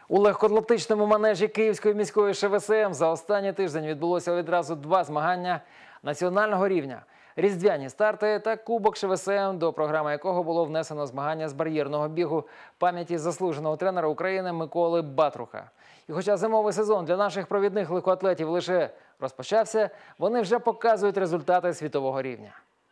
У легкоатлантичному манежі Київської міської ШВСМ за останній тиждень відбулося відразу два змагання національного рівня. Різдвяні старти та Кубок ШВСМ, до програми якого було внесено змагання з бар'єрного бігу пам'яті заслуженого тренера України Миколи Батруха. І хоча зимовий сезон для наших провідних легкоатлетів лише розпочався, вони вже показують результати світового рівня.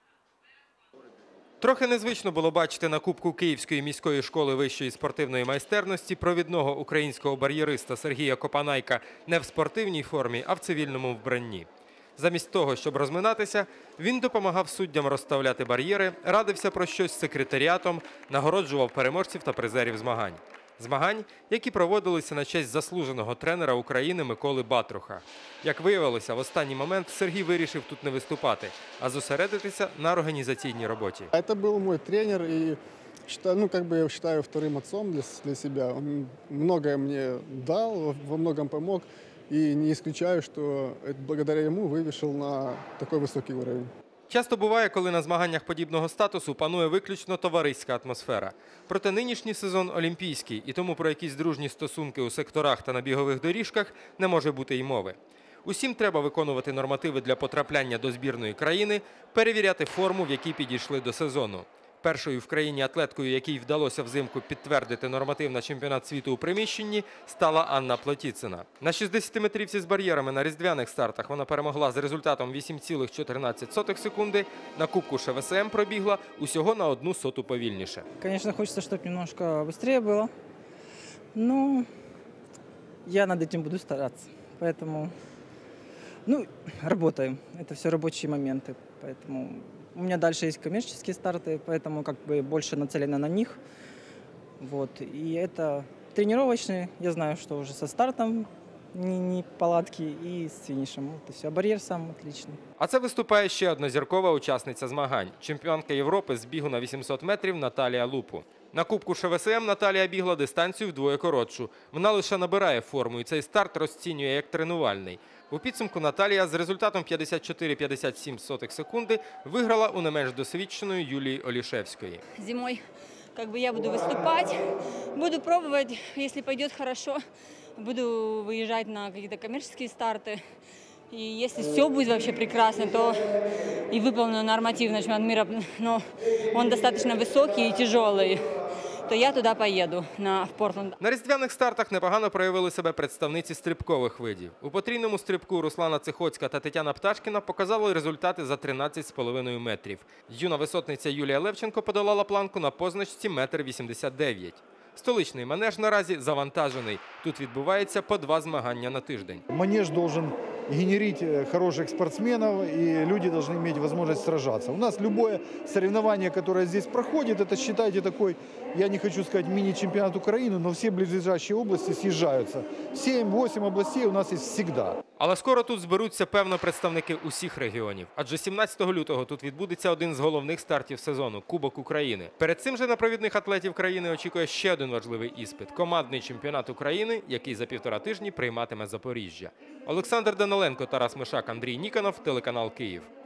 Трохи незвично було бачити на Кубку Київської міської школи вищої спортивної майстерності провідного українського бар'єриста Сергія Копанайка не в спортивній формі, а в цивільному вбранні. Замість того, щоб розминатися, він допомагав суддям розставляти бар'єри, радився про щось з секретаріатом, нагороджував переможців та призерів змагань. Змагань, які проводилися на честь заслуженого тренера України Миколи Батруха. Як виявилося, в останній момент Сергій вирішив тут не виступати, а зосередитися на організаційній роботі. Це був мій тренер, і я вважаю вторым отцом для себе. Він многое мені дав, во многом помог, і не исключаю, що благодаря йому вийшов на такий високий рівень. Часто буває, коли на змаганнях подібного статусу панує виключно товариська атмосфера. Проте нинішній сезон олімпійський, і тому про якісь дружні стосунки у секторах та на бігових доріжках не може бути й мови. Усім треба виконувати нормативи для потрапляння до збірної країни, перевіряти форму, в якій підійшли до сезону. Першою в країні атлеткою, якій вдалося взимку підтвердити норматив на чемпіонат світу у приміщенні, стала Анна Плотіцина. На 60-метрівці з бар'єрами на різдвяних стартах вона перемогла з результатом 8,14 секунди, на Кубку ШВСМ пробігла усього на 1/100 повільніше. Звісно, хочеться, щоб немножко швидше було, але я над цим буду старатися, тому працюємо, це все робочі моменти, тому... У меня дальше есть коммерческие старты, поэтому больше нацелено на них. И это тренировочные. Я знаю, что уже со стартом не палатки и с финишем. Это все. Барьер сам отличный. А це виступає ще одна зіркова учасниця змагань. Чемпіонка Європи з бігу на 800 метрів Наталія Лупу. На Кубку ШВСМ Наталія бігла дистанцію вдвоє коротшу. Вона лише набирає форму і цей старт розцінює як тренувальний. У підсумку Наталія з результатом 54,57 секунди виграла у не менш досвідченої Юлії Олішевської. Зимою я буду виступати, буду пробувати, якщо піде добре, буду виїжджати на якісь комерційні старти. И если все будет вообще прекрасно, то и выполню норматив на чемпионат мира, но он достаточно высокий и тяжелый, то я туди поїду, в Портленд. На різдвяних стартах непогано проявили себе представниці стрибкових видів. У потрійному стрибку Руслана Цихоцька та Тетяна Пташкіна показали результати за 13,5 метрів. Юна висотниця Юлія Левченко подолала планку на позначці 1,89 м. Столичний манеж наразі завантажений. Тут відбувається по 2 змагання на тиждень. Манеж должен генерить хороших спортсменов, и люди должны иметь возможность сражаться. У нас любое соревнование, которое здесь проходит, это, считайте, такой, я не хочу сказать мини-чемпионат Украины, но все близлежащие области съезжаются. 7-8 областей у нас есть всегда. Але скоро тут зберуться, певно, представники усіх регіонів. Адже 17 лютого тут відбудеться один з головних стартів сезону – Кубок України. Перед цим же на провідних атлетів країни очікує ще один важливий іспит – командний чемпіонат України, який за 1,5 тижні прийматиме Запоріжжя. Олександр Даниленко, Тарас Мишак, Андрій Ніконов, телеканал «Київ».